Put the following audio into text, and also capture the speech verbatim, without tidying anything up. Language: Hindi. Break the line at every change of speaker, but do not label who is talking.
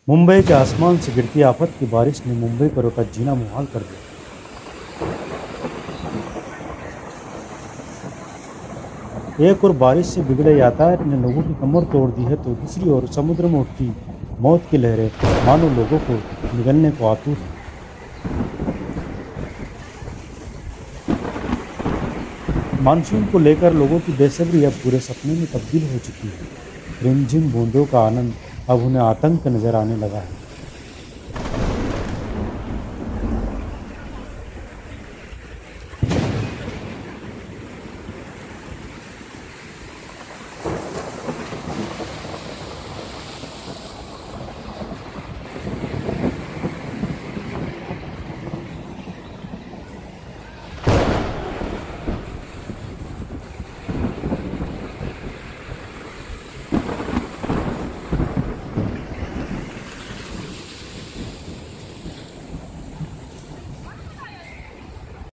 मुंबई के आसमान से गिरती आफत की बारिश ने मुंबई करों का जीना मुहाल कर दिया। एक और बारिश से बिगड़े यातायात ने लोगों की कमर तोड़ दी है, तो दूसरी ओर समुद्र में उठती मौत की लहरें मानो लोगों को निगलने को आतुर हैं। मानसून को लेकर लोगों की बेसब्री अब पूरे सपने में तब्दील हो चुकी है। रिमझिम बूंदों का आनंद अब उन्हें आतंक नजर आने लगा है।